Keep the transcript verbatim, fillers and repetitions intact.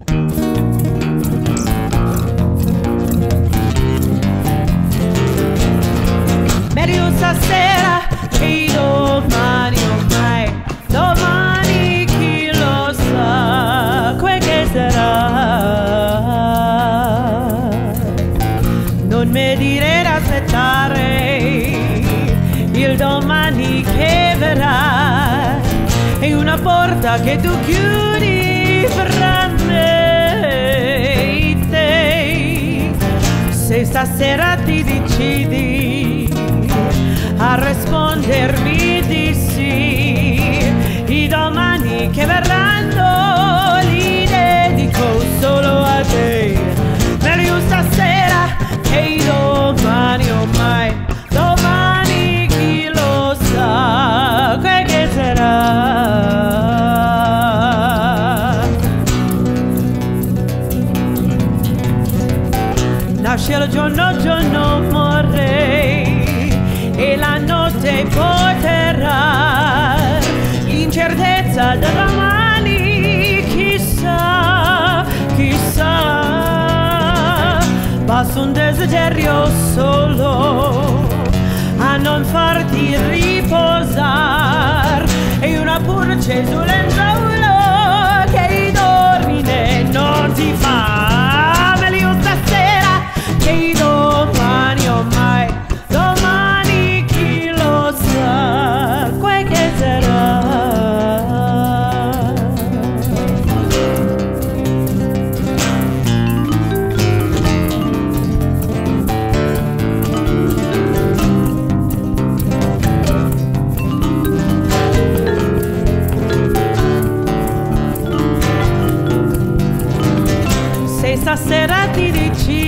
Meglio stasera che domani ormai, domani chi lo sa quel che sarà. Non mi dire d'aspettare il domani che verrà, è una porta che tu chiudi fra me e te. Se stasera ti decidi a rispondermi di sì, i domani che verranno li dedico solo a te. Meglio stasera che domani ormai, domani chi lo sa quel che sarà. Nasce il giorno, giorno vorrei e la notte porterà l'incertezza da domani, chissà, chissà. Basta un desiderio solo a non farti riposare e una purce sul lenzuolo che dormire non ti fa. Meglio stasera che domani ormai, domani chi lo sa quel che sarà. Se stasera ti decidi